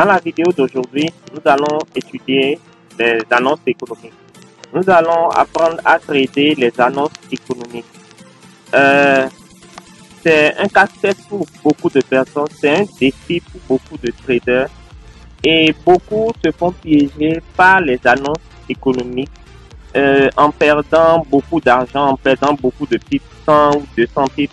Dans la vidéo d'aujourd'hui, nous allons étudier les annonces économiques. Nous allons apprendre à trader les annonces économiques. C'est un casse-tête pour beaucoup de personnes, c'est un défi pour beaucoup de traders et beaucoup se font piéger par les annonces économiques en perdant beaucoup d'argent, en perdant beaucoup de pips, 100 ou 200 pips,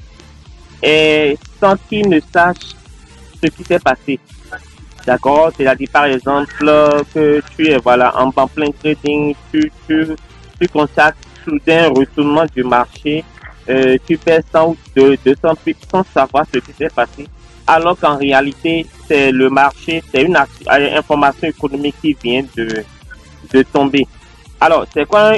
et sans qu'ils ne sachent ce qui s'est passé. D'accord? C'est-à-dire, par exemple, que tu es en plein trading, tu constates soudain un retournement du marché, tu perds 100 ou 200 pips sans savoir ce qui s'est passé, alors qu'en réalité, c'est le marché, c'est une information économique qui vient de tomber. Alors, c'est quoi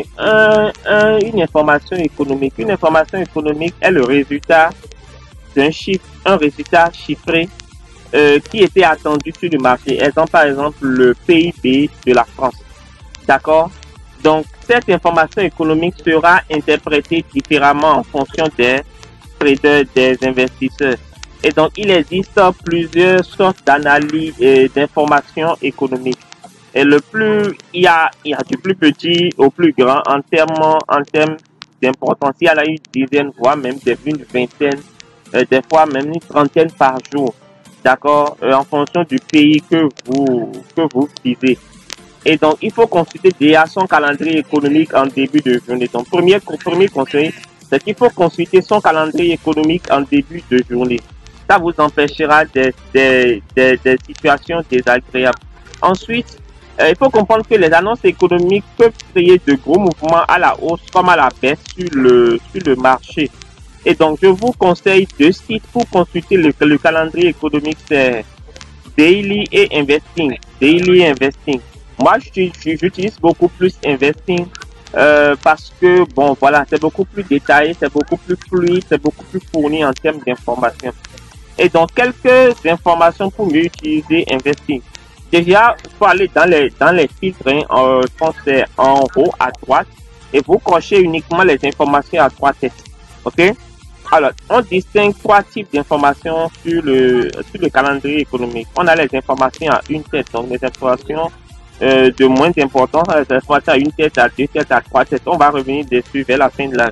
une information économique? Une information économique est le résultat d'un chiffre, un résultat chiffré qui était attendu sur le marché. Par exemple, le PIB de la France. D'accord? Donc, cette information économique sera interprétée différemment en fonction des traders, des investisseurs. Et donc, il existe plusieurs sortes d'analyses et d'informations économiques. Et il y a du plus petit au plus grand en termes d'importance. Il y en a une dizaine, voire même une vingtaine, des fois même une trentaine par jour. D'accord, en fonction du pays que vous visez. Et donc, il faut consulter déjà son calendrier économique en début de journée. Donc, premier conseil, c'est qu'il faut consulter son calendrier économique en début de journée. Ça vous empêchera des situations désagréables. Ensuite, il faut comprendre que les annonces économiques peuvent créer de gros mouvements à la hausse comme à la baisse sur le marché. Et donc, je vous conseille deux sites pour consulter le calendrier économique, c'est Daily et Investing. Daily et Investing. Moi, j'utilise beaucoup plus Investing parce que, c'est beaucoup plus détaillé, c'est beaucoup plus fluide, c'est beaucoup plus fourni en termes d'informations. Et donc, quelques informations pour mieux utiliser Investing. Déjà, il faut aller dans les filtres, je pense que c'est en haut à droite, et vous cochez uniquement les informations à trois têtes. OK? Alors, on distingue trois types d'informations sur le calendrier économique. On a les informations à une tête, donc les informations de moins d'importance, les informations à une tête, à deux têtes, à trois têtes. On va revenir dessus vers la fin de la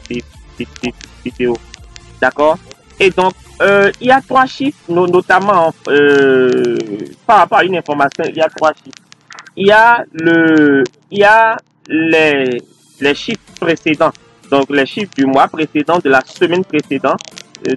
vidéo. D'accord? Et donc, il y a trois chiffres, notamment par rapport à une information, il y a trois chiffres. Il y a les chiffres précédents. Donc, les chiffres du mois précédent, de la semaine précédente, Il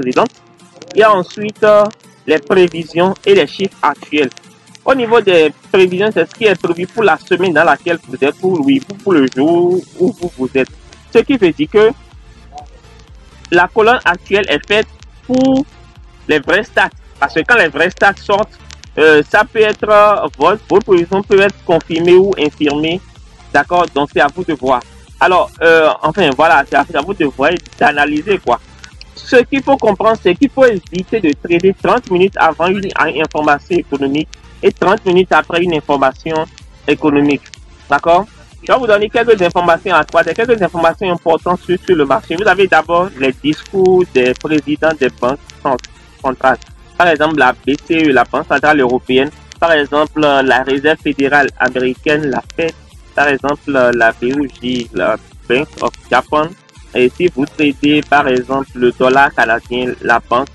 y a ensuite les prévisions et les chiffres actuels. Au niveau des prévisions, c'est ce qui est prévu pour la semaine dans laquelle vous êtes, pour le jour où vous êtes. Ce qui veut dire que la colonne actuelle est faite pour les vrais stats. Parce que quand les vrais stats sortent, ça peut être, votre prévision peut être confirmée ou infirmée. D'accord? Donc, c'est à vous de voir. Alors, c'est à vous de voir et d'analyser, quoi. Ce qu'il faut comprendre, c'est qu'il faut éviter de trader 30 minutes avant une information économique et 30 minutes après une information économique. D'accord? Je vais vous donner quelques informations à trois, quelques informations importantes sur le marché. Vous avez d'abord les discours des présidents des banques centrales. Par exemple, la BCE, la Banque centrale européenne. Par exemple, la Réserve fédérale américaine, la Fed. Par exemple, la BOJ, la Bank of Japan. Et si vous tradez, par exemple, le dollar canadien, la Banque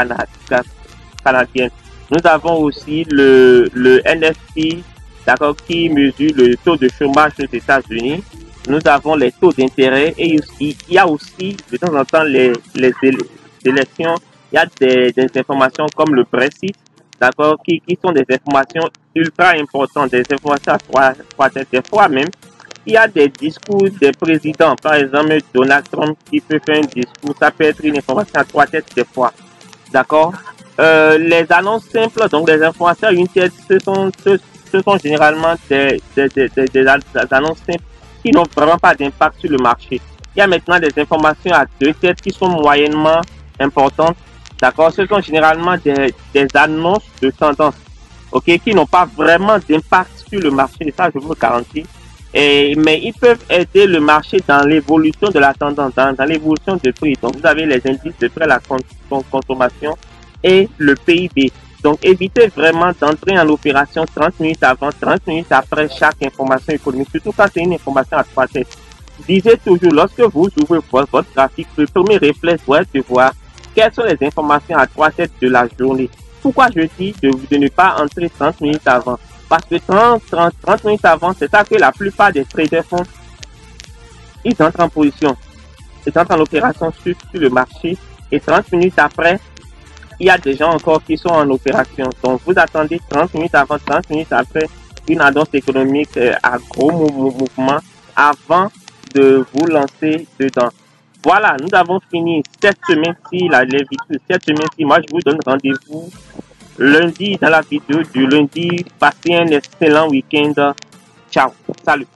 canadienne. Nous avons aussi le NFP, d'accord, qui mesure le taux de chômage aux États-Unis. Nous avons les taux d'intérêt et il y a aussi, de temps en temps, les élections. Il y a des informations comme le Brexit, d'accord, qui sont des informations ultra importantes, des informations à trois têtes. Des fois même, il y a des discours des présidents. Par exemple, Donald Trump qui peut faire un discours, ça peut être une information à trois têtes des fois. D'accord? Les annonces simples, donc les informations à une tête, ce sont généralement des annonces simples qui n'ont vraiment pas d'impact sur le marché. Il y a maintenant des informations à deux têtes qui sont moyennement importantes. D'accord? Ce sont généralement des annonces de tendance, ok, qui n'ont pas vraiment d'impact sur le marché. Ça, je vous le garantis. Mais ils peuvent aider le marché dans l'évolution de la tendance, dans l'évolution de prix. Donc, vous avez les indices de prix à la consommation et le PIB. Donc, évitez vraiment d'entrer en opération 30 minutes avant, 30 minutes après chaque information économique, surtout quand c'est une information à 3 têtes. Disez toujours, lorsque vous ouvrez votre graphique, le premier réflexe doit être de voir quelles sont les informations à 3 têtes de la journée. Pourquoi je dis de ne pas entrer 30 minutes avant? Parce que 30 minutes avant, c'est ça que la plupart des traders font. Ils entrent en position, ils entrent en opération sur le marché et 30 minutes après, il y a des gens encore qui sont en opération. Donc, vous attendez 30 minutes avant, 30 minutes après une annonce économique à gros mouvement avant de vous lancer dedans. Voilà, nous avons fini cette semaine-ci, les vidéos. Cette semaine-ci, moi, je vous donne rendez-vous lundi dans la vidéo du lundi. Passez un excellent week-end. Ciao, salut.